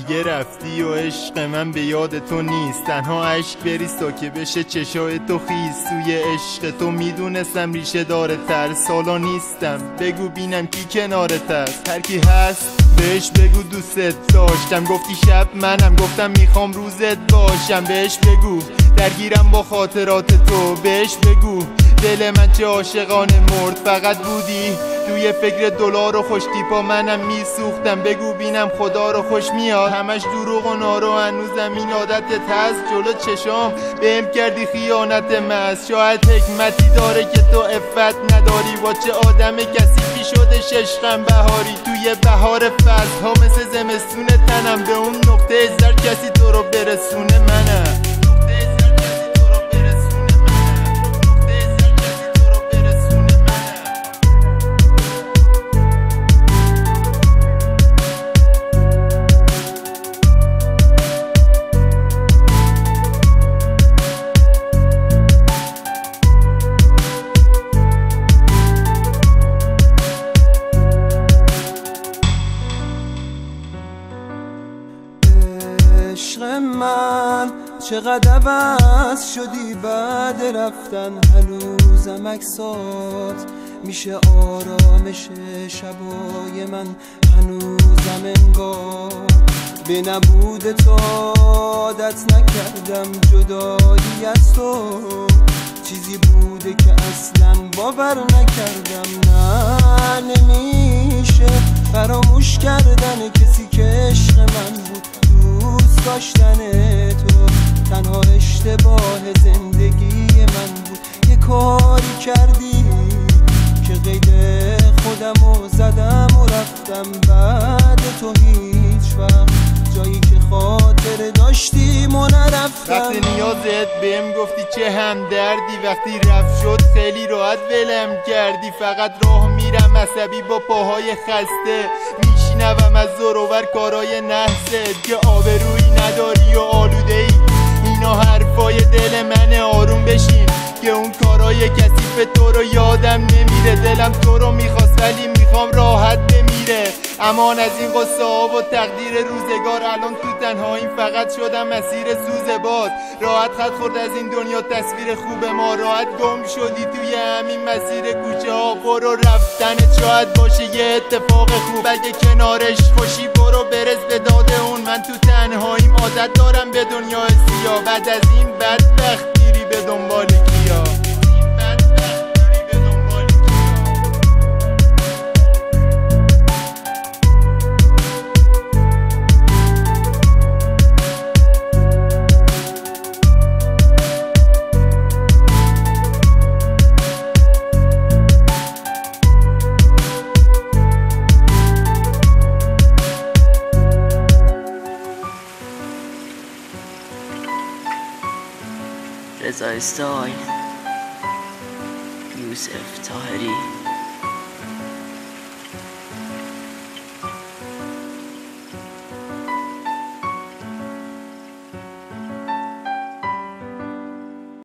دیگه رفتی و عشق من به یاد تو نیست. تنها عشق بریز تا که بشه چشای تو خیز. سوی عشق تو میدونستم ریشه داره تر، سالا نیستم بگو بینم کی کنارت هست. هر کی هست بهش بگو دوست داشتم. گفتی شب منم گفتم میخوام روزت باشم. بهش بگو درگیرم با خاطرات تو. بهش بگو دل من چه عاشقانه مرد. فقط بودی توی فکر دلار و خوش تیپا منم میسوختم. بگو بینم خدا رو خوش میاد. همش دروغ و نارو هنوزم این عادتت هست. جلو چشام بهم کردی خیانت محض. شاید حکمتی داره که تو عفت نداری. با چه آدم کثیفی شده عشقم بهاری. توی بهار فصل ها مثل زمستون تنم. به اون نقطه زرد کسی تو رو برسونه منم. عشق من چقدر عوض شدی بعد رفتن. هنوزم عکسات میشه آرامش شبای من. هنوزم انگار به نبود تو عادت نکردم. جدایی از تو چیزی بوده که اصلا باور نکردم. نه نمیشه فراموش کردن کسی که عشق من بود. دوست داشتن تو تنها اشتباه زندگی من بود. یه کاری کردی که قید خودمو زدم و رفتم. بعد تو هیچ وقت جایی که خاطر داشتیم و نرفتم. وقتی نیازت بهم گفتی چه همدردی. وقتی رفت شد خیلی راحت ولم کردی. فقط راه میرم عصبی با پاهای خسته. میشنوم از زور و ور کارای نحست که آبرویی نداری و آلوده ای. اینا حرفای دل منه. آروم بشین که اون کارای کثیف تو رو یادم نمیره. دلم تو رو میخواست ولی میخوام راحت بمیره. امان از این قصه ها و تقدیر روزگار. الان تو تنهاییم فقط شدم مسیر سوز باد. راحت خط خورد از این دنیا تصویر خوب ما. راحت گم شدی توی همین مسیر کوچه ها. برو رفتنت شاید باشه یه اتفاق خوب. اگه کنارش خوشی برو برس به داد اون. من تو تنهاییم عادت دارم به دنیا سیاه. بعد از این بدبخت میری به دنبال کیا. رضا استایل، یوسف طاهری.